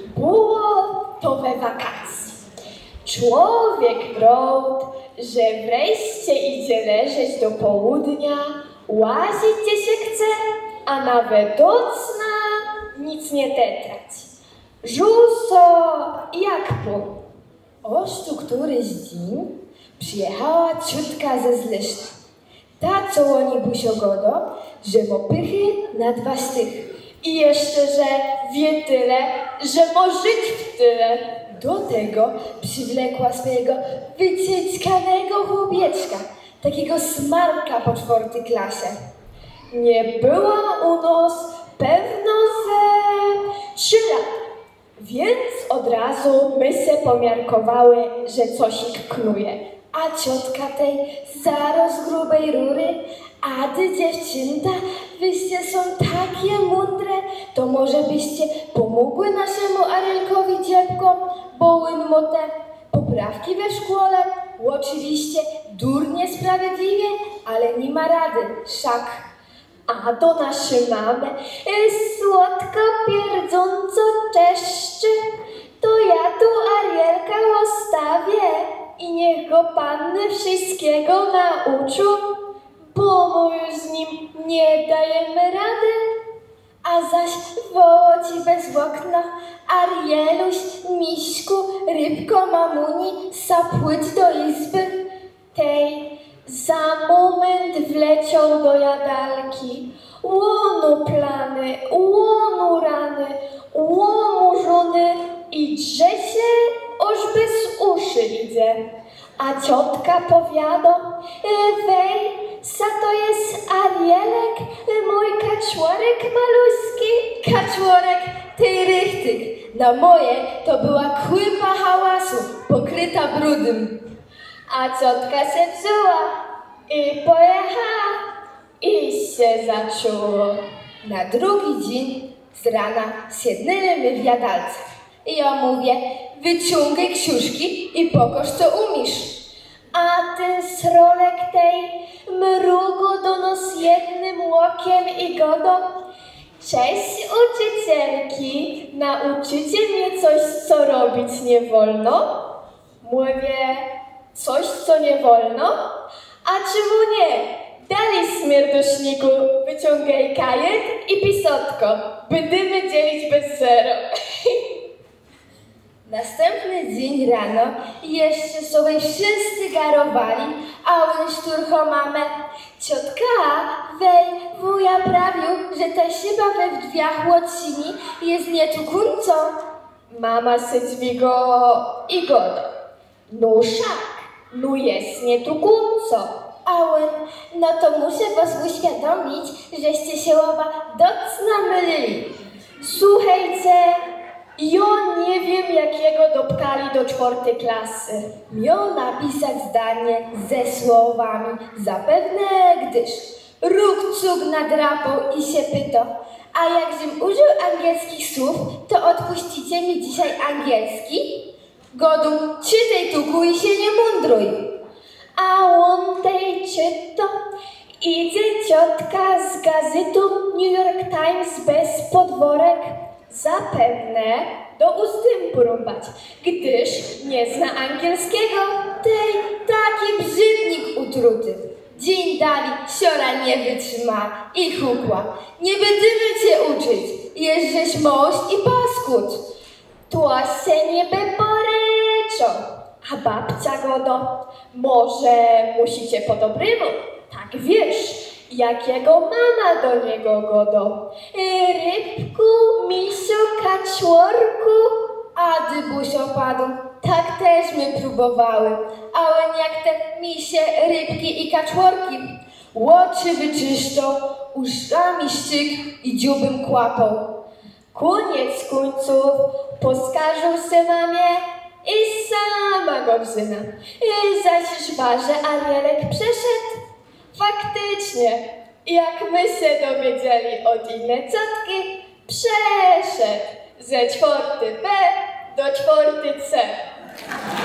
Było to we wakacji. Człowiek brod, że wreszcie idzie leżeć do południa, łazić gdzie się chce, a nawet do cna nic nie tetrać. Żuso jak po. Oż tu któryś dzień przyjechała ciotka ze Zleszna. Ta, co oni busiogodo, że mopychy na 2 sztychy. I jeszcze, że wie tyle, że może żyć w tyle. Do tego przywlekła swojego wycieczkanego chłopieczka, takiego smarka po 4. klasie. Nie była u nos pewno ze 3 lata, więc od razu my se pomiarkowały, że coś ich knuje. A ciotka tej zaraz grubej rury, a ty dziewczynta, wyście są takie mądre, to może byście pomogły naszemu Arielkowi dziebkom, bo łynmo te poprawki we szkole, oczywiście durnie sprawiedliwie, ale nie ma rady, wszak. A do naszej mamy słodko pierdząco czeszczy, to ja tu Arielka ostawię i niech go panny wszystkiego nauczą, bo my już z nim nie dajemy rady. A zaś woło ci bez okna, Arieluś, miśku, rybko, mamuni, sapłyć do izby tej. Za moment wleciał do jadalki. Łono plany, łono rany, łomu żony i drze się, ożby z uszy idzie. A ciotka powiado, wej, sa to jest Arielek, mój kaczłorek maluśki, kaczłorek tej rychtyk. Na moje to była kłypa hałasu, pokryta brudem. A ciotka się wzięła i pojechała i się zaczęło. Na drugi dzień z rana siednęli my w jadalce. I ja mówię, wyciągaj książki i pokaż co umiesz. A ten srolek tej mrugo do nos jednym łokiem i godo. Cześć uczycielki, nauczycie mnie coś, co robić nie wolno? Mówię, coś, co nie wolno? A czemu nie? Dalej, smierdośniku, wyciągaj kajet i pisotko. Będziemy dzielić bez zero. Następny dzień rano jeszcze sobie wszyscy garowali, a on szturcho mamę. Ciotka, wej, wuja prawił, że ta szyba we wdwiach łocini jest nie tu kunco. Mama se dźwigo i godo. No szak, no jest nie tu kunco. A on, no to muszę was uświadomić, żeście się oba docna mylili. Słuchajcie, ja nie wiem, jakiego dopkali do 4. klasy. Miał napisać zdanie ze słowami zapewne, gdyż róg nadrapał i się pytał, a jakżem użył angielskich słów, to odpuścicie mi dzisiaj angielski? Godu, czytaj tuku i się nie mądruj. A on tej czyta, idzie ciotka z gazetu New York Times bez podworek. Zapewne do ustępu rąbać, gdyż nie zna angielskiego, tej taki brzydnik utruty. Dzień dali, siora nie wytrzyma i hukła. Nie będziemy cię uczyć, jeżdżeś mość i paskut. To się nie poryczą. A babcia godo, może musicie po dobremu, tak wiesz. Jakiego mama do niego godo? Rybku, misiu, kaczłorku, a dybusio padł. Tak też my próbowały, ale jak te misie, rybki i kaczłorki. Łoczy wyczyszczą, uszami szczyk i dziubym kłapą. Koniec końców poskarżył se mamie i sama go wzyna. Zaś już że Arielek przeszedł. Faktycznie, jak my się dowiedzieli od innej ciotki, przeszedł ze 4B do 4C.